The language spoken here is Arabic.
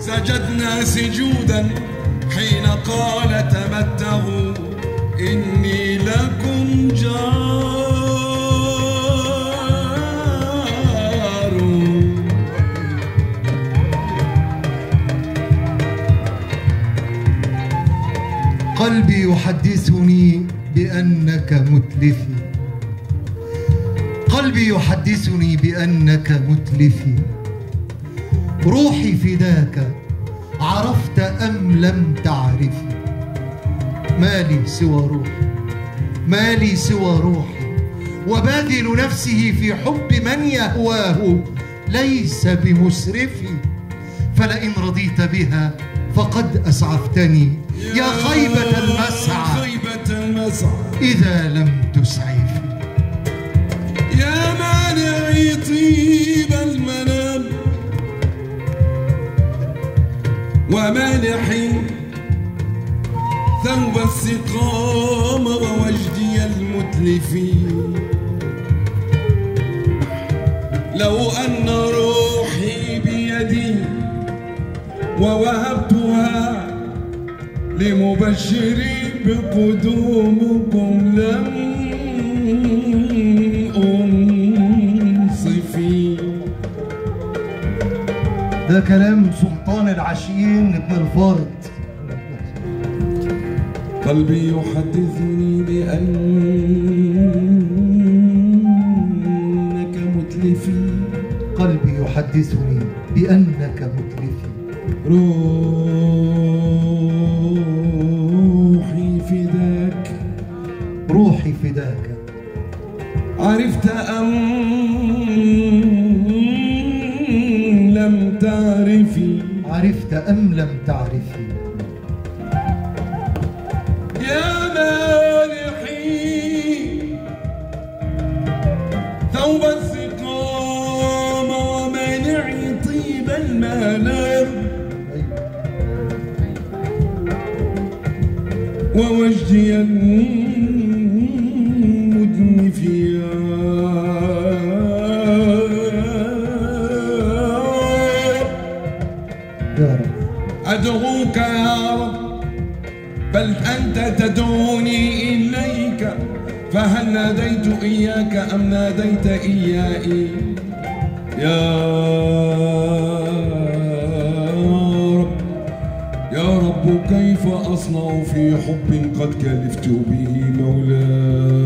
سجدنا سجودا حين قال تمتعوا إني لكم جار. قلبي يحدثني بأنك متلفي، قلبي يحدثني بأنك متلفي. روحي فداك عرفت أم لم تعرفي. مالي سوى روحي، مالي سوى روحي، وباذل نفسه في حب من يهواه ليس بمسرفي. فلئن رضيت بها فقد أسعفتني يا خيبة المسعى إذا لم تسعفي. يا مانعي طيب المنام ومانحي ثوب السقام ووجدي المتلف. لو أن روحي بيدي ووهبتها لمبشري بقدومكم لم أنصفي. ده كلام سلطان العاشقين ابن الفارض. قلبي يحدثني بأنك متلفي، قلبي يحدثني بأنك متلفي. روحي فداك، روحي فداك، عرفت أم لم تعرفي، عرفت أم لم تعرفي. يا مانحي ثوب السقام ومانعي طيب المنام ووجدي المدنف يا رب. أدعوك يا رب بل أنت تدعوني إليك، فهل ناديت إياك أم ناديت إياي؟ يا رب يا رب كيف أصنع في حب قد كلفت به مولاي.